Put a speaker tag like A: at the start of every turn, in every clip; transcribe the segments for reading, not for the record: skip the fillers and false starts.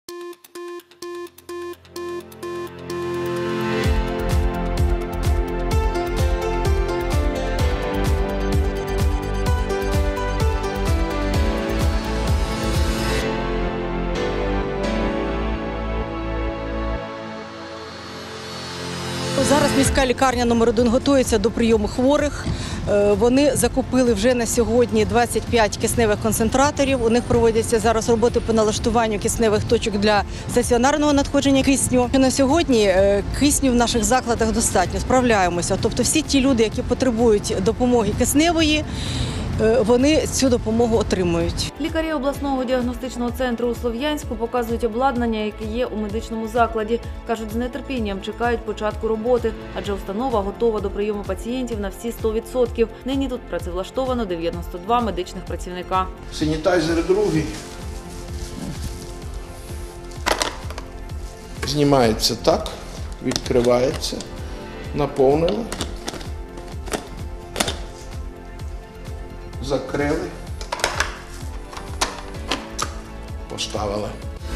A: Зараз міська лікарня номер 1 готується до прийому хворих. Вони закупили вже на сьогодні 25 кисневих концентраторів. У них проводяться зараз роботи по налаштуванню кисневих точок для стаціонарного надходження кисню. На сьогодні кисню в наших закладах достатньо, справляємося. Тобто всі ті люди, які потребують допомоги кисневої, вони цю допомогу отримують.
B: Лікарі обласного діагностичного центру у Слов'янську показують обладнання, яке є у медичному закладі. Кажуть, з нетерпінням чекають початку роботи, адже установа готова до прийому пацієнтів на всі 100%. Нині тут працевлаштовано 92 медичних працівника.
C: Санітайзер другий. Знімається так, відкривається, наповнили. Закрили, поставили.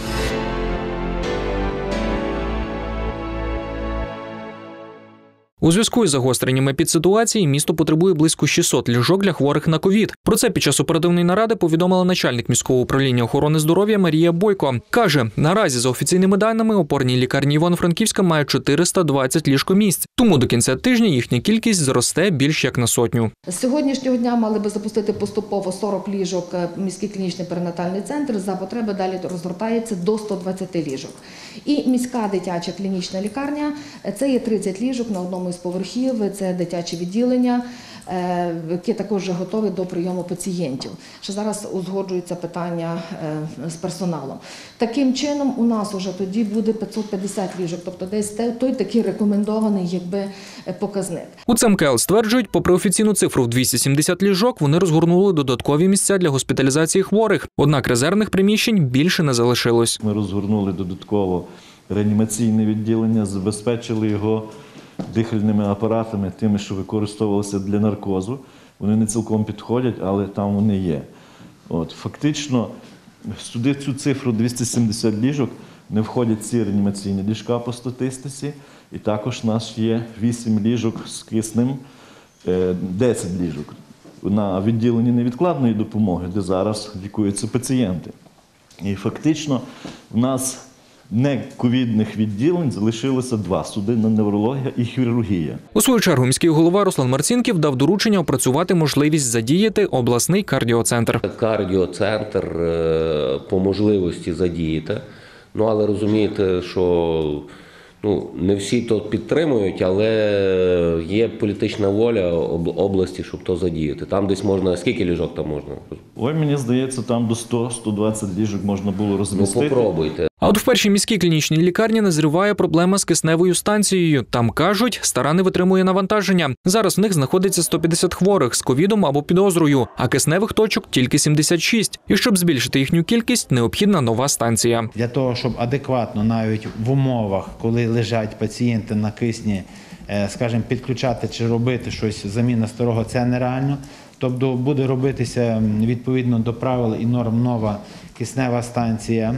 D: У зв'язку із загостренням епідситуації місто потребує близько 600 ліжок для хворих на ковід. Про це під час оперативної наради повідомила начальник міського управління охорони здоров'я Марія Бойко. Каже, наразі за офіційними даними опорні лікарні Івано-Франківська мають 420 ліжкомісць. Тому до кінця тижня їхня кількість зросте більш як на 100.
E: З сьогоднішнього дня мали би запустити поступово 40 ліжок міський клінічний перинатальний центр. За потреби далі розгортається до 120 ліжок. І міська дитяча клінічна лікарня – це є 30 ліжок на одному із поверхів, це дитяче відділення, які також вже готові до прийому пацієнтів. Що зараз узгоджується питання з персоналом. Таким чином у нас вже тоді буде 550 ліжок, тобто десь той такий рекомендований показник.
D: У ЦМКЛ стверджують, попри офіційну цифру в 270 ліжок, вони розгорнули додаткові місця для госпіталізації хворих. Однак резервних приміщень більше не залишилось.
F: Ми розгорнули додатково реанімаційне відділення, забезпечили його дихальними апаратами, тими, що використовувалися для наркозу. Вони не цілком підходять, але там вони є. Фактично, сюди цю цифру 270 ліжок не входять ці реанімаційні ліжка по статистиці. І також у нас є 8 ліжок з киснем, 10 ліжок на відділенні невідкладної допомоги, де зараз лікуються пацієнти. І фактично в нас нековідних відділень залишилося 2 – судинна неврологія і хірургія.
D: У свою чергу міський голова Руслан Марцінків дав доручення опрацювати можливість задіяти обласний кардіоцентр.
G: Кардіоцентр по можливості задіяти, але розумієте, що не всі то підтримують, але є політична воля області, щоб то задіяти. Там десь можна, скільки ліжок там можна?
F: Мені здається, там до 100-120 ліжок можна було розмістити.
G: Попробуйте.
D: А от в першій міській клінічній лікарні назріває проблема з кисневою станцією. Там, кажуть, стара не витримує навантаження. Зараз в них знаходиться 150 хворих з ковідом або підозрою, а кисневих точок тільки 76. І щоб збільшити їхню кількість, необхідна нова станція.
H: Для того, щоб адекватно навіть в умовах, коли лежать пацієнти на кисні, скажімо, підключати чи робити щось заміна старого, це нереально. Тобто буде робитися відповідно до правил і норм нова киснева станція,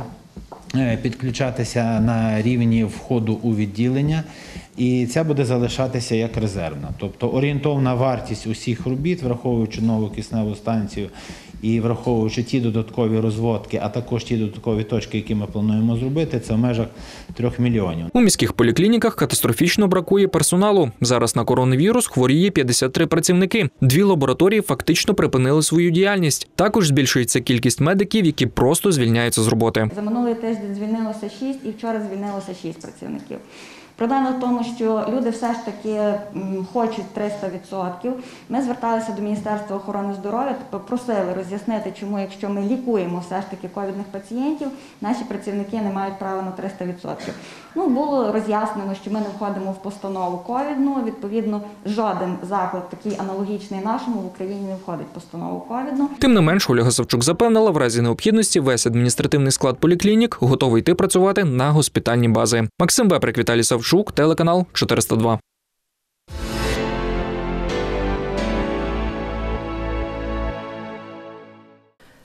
H: підключатися на рівні входу у відділення, і ця буде залишатися як резервна. Тобто орієнтовна вартість усіх робіт, враховуючи нову кисневу станцію і враховуючи ті додаткові розводки, а також ті додаткові точки, які ми плануємо зробити, це в межах 3 мільйонів.
D: У міських поліклініках катастрофічно бракує персоналу. Зараз на коронавірус хворіє 53 працівники. 2 лабораторії фактично припинили свою діяльність. Також збільшується кількість медиків, які просто звільняються з роботи.
I: За минулий тиждень звільнилося 6 і вчора звільнилося 6 працівників. Проблема в тому, що люди все ж таки хочуть 300%. Ми зверталися до Міністерства охорони здоров'я, просили роз'яснити, чому, якщо ми лікуємо все ж таки ковідних пацієнтів, наші працівники не мають права на 300%. Було роз'яснено, що ми не входимо в постанову ковідну, відповідно, жоден заклад такий аналогічний нашому в Україні не входить в постанову ковідну.
D: Тим не менш, Ольга Савчук запевнила, в разі необхідності весь адміністративний склад поліклінік готовий йти працювати на госпітальні бази. Максим Веприк, Віталій Савчук, телеканал 402.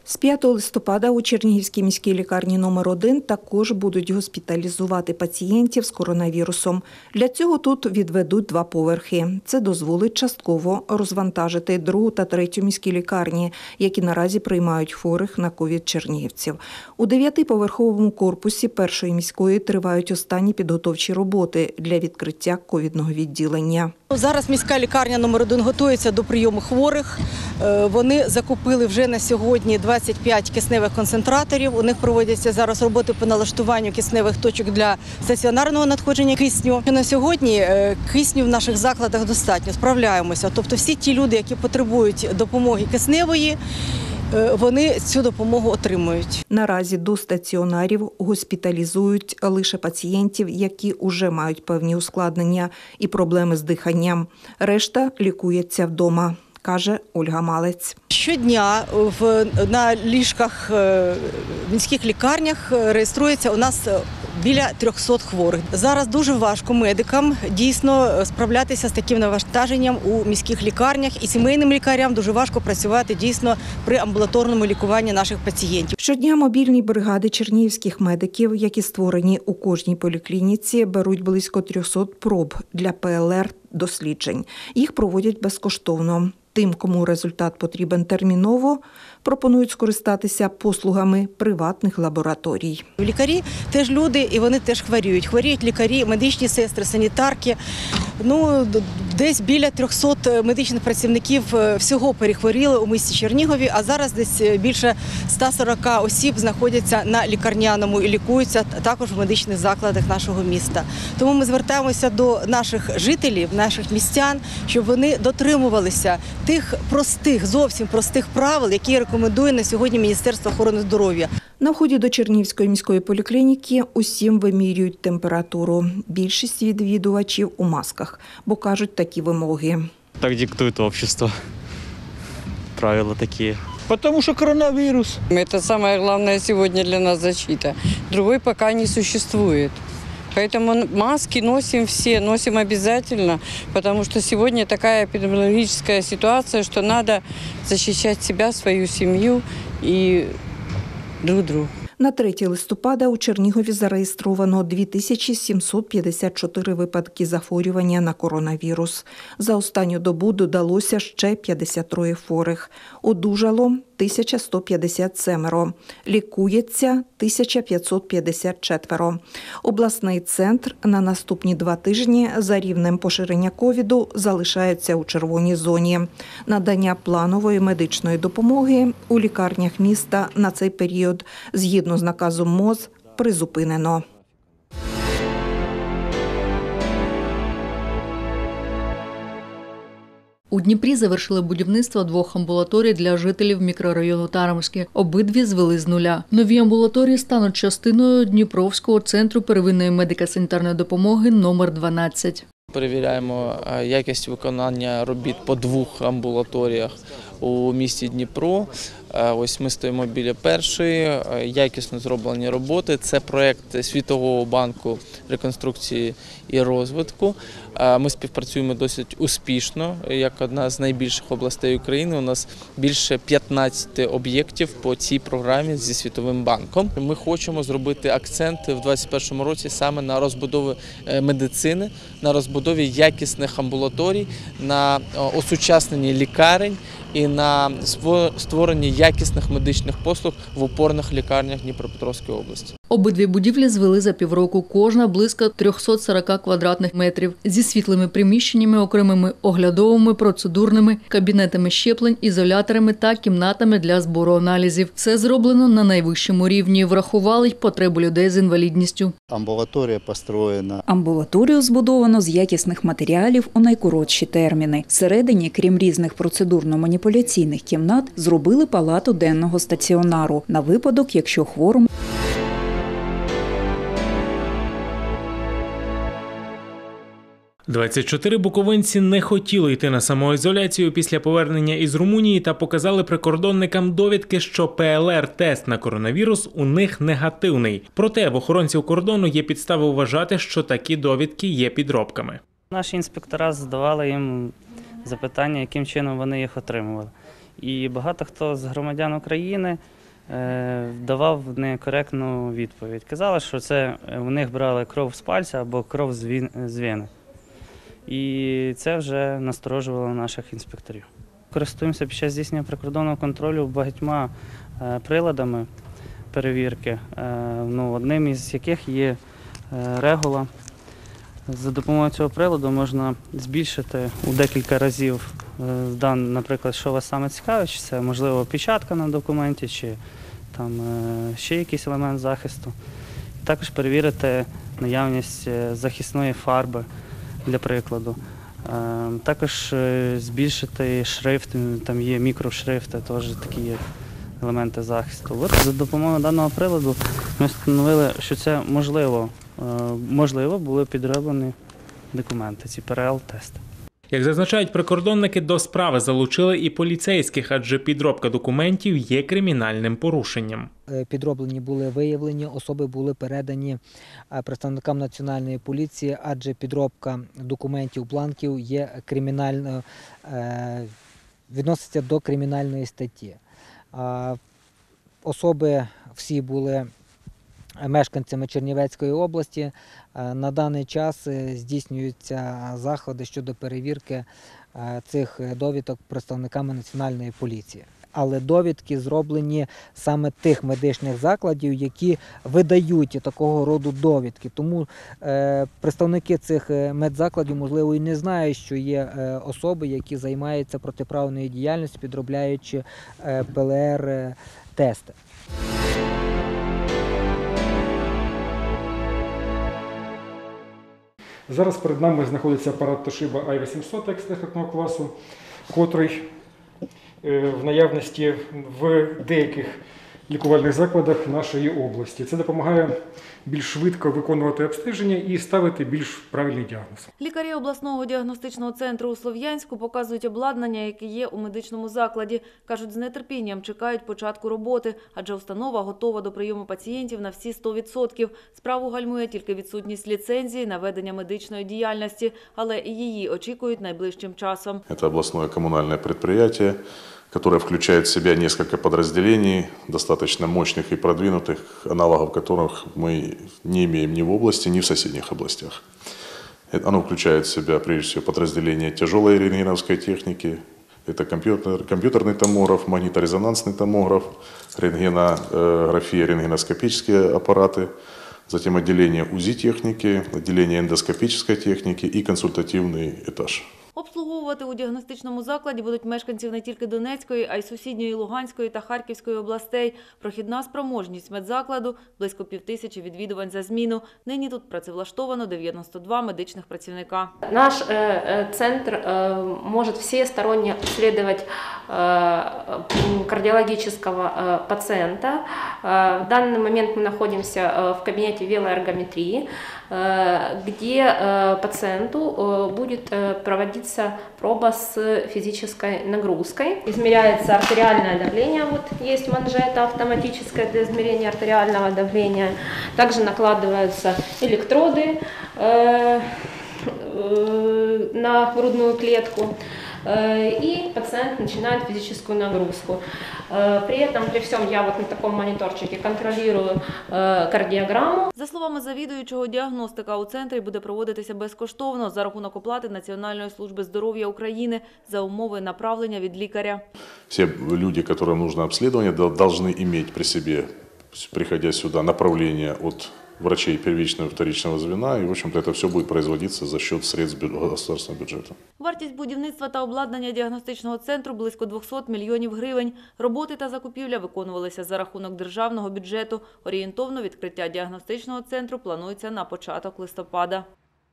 J: З 5 листопада у Чернігівській міській лікарні номер 1 також будуть госпіталізувати пацієнтів з коронавірусом. Для цього тут відведуть 2 поверхи. Це дозволить частково розвантажити 2 та 3 міські лікарні, які наразі приймають хворих на ковід-чернігівців. У 9-поверховому корпусі першої міської тривають останні підготовчі роботи для відкриття ковідного відділення.
A: Зараз міська лікарня номер 1 готується до прийому хворих. Вони закупили вже на сьогодні 25 кисневих концентраторів. У них проводяться зараз роботи по налаштуванню кисневих точок для стаціонарного надходження кисню. На сьогодні кисню в наших закладах достатньо, справляємося. Тобто всі ті люди, які потребують допомоги кисневої, вони цю допомогу отримують.
J: Наразі до стаціонарів госпіталізують лише пацієнтів, які вже мають певні ускладнення і проблеми з диханням. Решта лікується вдома, каже Ольга Малець.
A: Щодня на ліжках в міських лікарнях реєструється у нас біля 300 хворих. Зараз дуже важко медикам дійсно справлятися з таким навантаженням у міських лікарнях, і сімейним лікарям дуже важко працювати дійсно при амбулаторному лікуванні наших пацієнтів.
J: Щодня мобільні бригади чернігівських медиків, які створені у кожній поліклініці, беруть близько 300 проб для ПЛР-досліджень. Їх проводять безкоштовно. Тим, кому результат потрібен терміново, пропонують скористатися послугами приватних лабораторій.
A: Лікарі теж люди, і вони теж хворіють. Хворіють лікарі, медичні сестри, санітарки. Десь біля 300 медичних працівників всього перехворіли у місті Чернігові, а зараз десь більше 140 осіб знаходяться на лікарняному і лікуються також в медичних закладах нашого міста. Тому ми звертаємося до наших жителів, наших містян, щоб вони дотримувалися тих простих, зовсім простих правил, які рекомендує на сьогодні Міністерство охорони здоров'я.
J: На вході до Чернігівської міської поліклініки усім вимірюють температуру. Більшість відвідувачів у масках, бо кажуть такі вимоги.
K: Так диктує общество. Правила такі. Потому что коронавирус.
L: Это самое главное сегодня для нас защита. Другой пока не существует. Поэтому маски носим все, носим обязательно, потому что сегодня такая эпидемиологическая ситуация, что надо защищать себя, свою семью и друг друга.
J: На 3 листопада у Чернігові зареєстровано 2754 випадки захворювання на коронавірус. За останню добу додалося ще 53 хворих. Одужало 1157. Лікується 1554. Обласний центр на наступні 2 тижні за рівнем поширення ковіду залишається у червоній зоні. Надання планової медичної допомоги у лікарнях міста на цей період згідно з наказом МОЗ призупинено.
M: У Дніпрі завершили будівництво 2 амбулаторій для жителів мікрорайону Тарамське. Обидві звели з нуля. Нові амбулаторії стануть частиною Дніпровського центру первинної медико-санітарної допомоги номер 12.
N: Перевіряємо якість виконання робіт по 2 амбулаторіях у місті Дніпро. Ось ми стоїмо біля першої, якісно зроблені роботи. Це проєкт Світового банку реконструкції і розвитку. Ми співпрацюємо досить успішно, як одна з найбільших областей України. У нас більше 15 об'єктів по цій програмі зі Світовим банком. Ми хочемо зробити акцент в 2021 році саме на розбудові медицини, на розбудові якісних амбулаторій, на осучасненні лікарень і на створенні якісних медичних послуг в опорних лікарнях Дніпропетровської області.
M: Обидві будівлі звели за півроку, кожна близько 340 квадратних метрів, зі світлими приміщеннями, окремими оглядовими, процедурними, кабінетами щеплень, ізоляторами та кімнатами для збору аналізів. Все зроблено на найвищому рівні, врахували й потребу людей з інвалідністю.
O: Амбулаторія построєна.
P: Амбулаторію збудовано з якісних матеріалів у найкоротші терміни. Всередині, крім різних процедурно-маніпуляційних кімнат, зробили палату денного стаціонару на випадок, якщо хворому
Q: 24 буковинці не хотіли йти на самоізоляцію після повернення із Румунії та показали прикордонникам довідки, що ПЛР-тест на коронавірус у них негативний. Проте в охоронців кордону є підстави вважати, що такі довідки є підробками.
K: Наші інспектора задавали їм запитання, яким чином вони їх отримували. І багато хто з громадян України
R: давав некоректну відповідь. Казали, що це у них брали кров з пальця або кров з вени. І це вже насторожувало наших інспекторів. Користуємося під час здійснення прикордонного контролю багатьма приладами перевірки, одним із яких є регула. За допомогою цього приладу можна збільшити у декілька разів, наприклад, що вас саме цікавить, чи це, можливо, печатка на документі, чи там ще якийсь елемент захисту. Також перевірити наявність захисної фарби, для прикладу. Також збільшити шрифт, там є мікрошрифти, теж такі є елементи захисту. От за допомогою даного приладу ми встановили, що це можливо були підроблені документи, ці ПРЛ-тести.
Q: Як зазначають прикордонники, до справи залучили і поліцейських, адже підробка документів є кримінальним порушенням.
S: Підроблені були виявлені, особи були передані представникам Національної поліції, адже підробка документів, бланків є кримінальною, відноситься до кримінальної статті. Особи всі були мешканцями Чернівецької області. На даний час здійснюються заходи щодо перевірки цих довідок представниками Національної поліції. Але довідки зроблені саме тих медичних закладів, які видають такого роду довідки. Тому представники цих медзакладів, можливо, і не знають, що є особи, які займаються протиправною діяльністю, підробляючи ПЛР-тести.
T: Зараз перед нами знаходиться апарат Toshiba i800 експертного класу, котрий в наявності в деяких лікувальних закладах нашої області. Це допомагає більш швидко виконувати обстеження і ставити більш правильний діагноз.
B: Лікарі обласного діагностичного центру у Слов'янську показують обладнання, яке є у медичному закладі. Кажуть, з нетерпінням чекають початку роботи, адже установа готова до прийому пацієнтів на всі 100%. Справу гальмує тільки відсутність ліцензії на ведення медичної діяльності, але і її очікують найближчим часом.
U: Це обласне комунальне підприємство, которая включает в себя несколько подразделений, достаточно мощных и продвинутых, аналогов которых мы не имеем ни в области, ни в соседних областях. Оно включает в себя, прежде всего, подразделение тяжелой рентгеновской техники, это компьютерный томограф, магниторезонансный томограф, рентгенография, рентгеноскопические аппараты, затем отделение УЗИ-техники, отделение эндоскопической техники и консультативный этаж.
B: Обслуговувати у діагностичному закладі будуть мешканців не тільки Донецької, а й сусідньої Луганської та Харківської областей. Прохідна спроможність медзакладу – близько 5000 відвідувань за зміну. Нині тут працевлаштовано 92 медичних працівника.
V: Наш центр может всесторонне обследовать кардиологического пациента. В данный момент мы находимся в кабинете велоэргометрии, где пациенту будет проводиться проба с физической нагрузкой. Измеряется артериальное давление, вот есть манжета автоматическая для измерения артериального давления. Также накладываются электроды на грудную клетку. И пациент начинает физическую нагрузку. При этом, при всем, я вот на таком мониторчике контролирую кардіограму.
B: За словами завідуючого, діагностика у центрі буде проводитися безкоштовно за рахунок оплати Національної служби здоров'я України за умови направлення від лікаря.
U: Все люди, которым нужно обследование, должны иметь при себе, приходя сюда, направление от врачей первичного и вторичного звена, и, в общем-то, это все будет производиться за счет средств государственного бюджета.
B: Вартість будівництва та обладнання діагностичного центру – близько 200 мільйонів гривень. Роботи та закупівля виконувалися за рахунок державного бюджету. Орієнтовно відкриття діагностичного центру планується на початок листопада.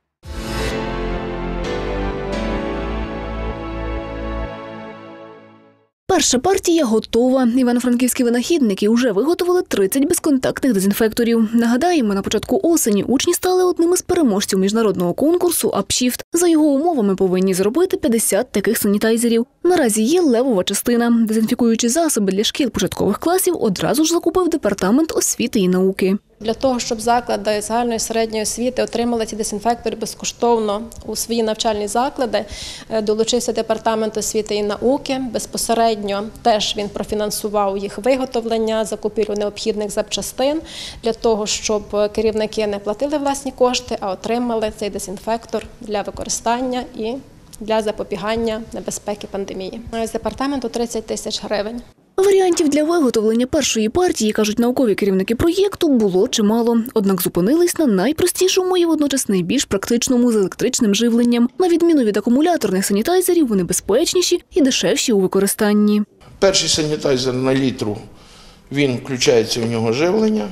W: Перша партія готова. Івано-франківські винахідники вже виготовили 30 безконтактних дезінфекторів. Нагадаємо, на початку осені учні стали одним із переможців міжнародного конкурсу «Апшіфт». За його умовами повинні зробити 50 таких санітайзерів. Наразі є левова частина. Дезінфікуючі засоби для шкіл початкових класів одразу ж закупив Департамент освіти і науки.
C: Для того, щоб заклади загальної середньої освіти отримали ці дезінфектори безкоштовно у свої навчальні заклади, долучився Департамент освіти і науки. Безпосередньо теж він профінансував їх виготовлення, закупівлю необхідних запчастин для того, щоб керівники не платили власні кошти, а отримали цей дезінфектор для використання і для запобігання небезпеки пандемії. З департаменту 30 тисяч гривень.
W: Варіантів для виготовлення першої партії, кажуть наукові керівники проєкту, було чимало. Однак зупинились на найпростішому і водночас найбільш практичному з електричним живленням. На відміну від акумуляторних санітайзерів, вони безпечніші і дешевші у використанні.
E: Перший санітайзер на літру, він включається в нього живлення.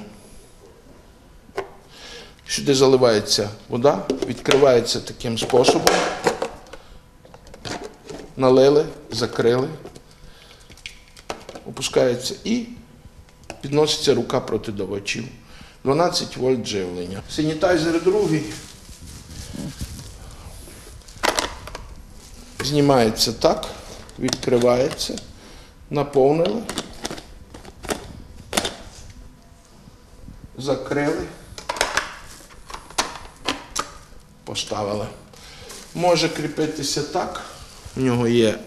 E: Сюди заливається вода, відкривається таким способом. Налили, закрили. Опускається і підноситься рука протидавачів. 12 вольт живлення. Санітайзер другий. Знімається так, відкривається, наповнили, закрили, поставили. Може кріпитися так, в нього є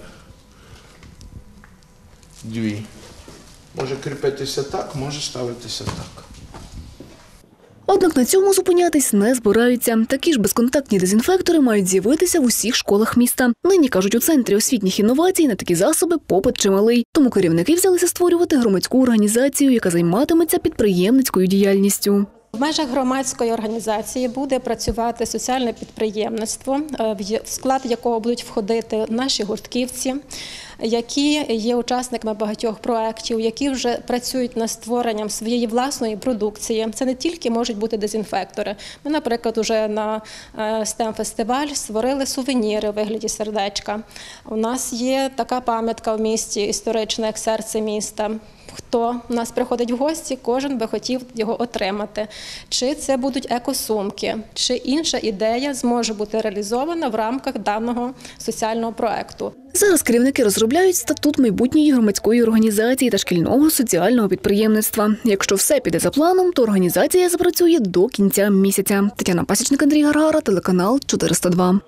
E: дві. Може кріпитися так, може ставитися так.
W: Однак на цьому зупинятись не збираються. Такі ж безконтактні дезінфектори мають з'явитися в усіх школах міста. Нині, кажуть, у Центрі освітніх інновацій на такі засоби попит чималий. Тому керівники взялися створювати громадську організацію, яка займатиметься підприємницькою діяльністю.
C: В межах громадської організації буде працювати соціальне підприємництво, в склад якого будуть входити наші гуртківці, які є учасниками багатьох проєктів, які вже працюють над створенням своєї власної продукції. Це не тільки можуть бути дезінфектори. Ми, наприклад, вже на STEM-фестиваль створили сувеніри у вигляді сердечка. У нас є така пам'ятка в місті, історична, як серце міста. Хто у нас приходить в гості, кожен би хотів його отримати. Чи це будуть екосумки, чи інша ідея зможе бути реалізована в рамках даного соціального проєкту.
W: Зараз керівники розробляють статут майбутньої громадської організації та шкільного соціального підприємництва. Якщо все піде за планом, то організація запрацює до кінця місяця. Тетяна Пасічник, Андрій Гаргара, телеканал 402.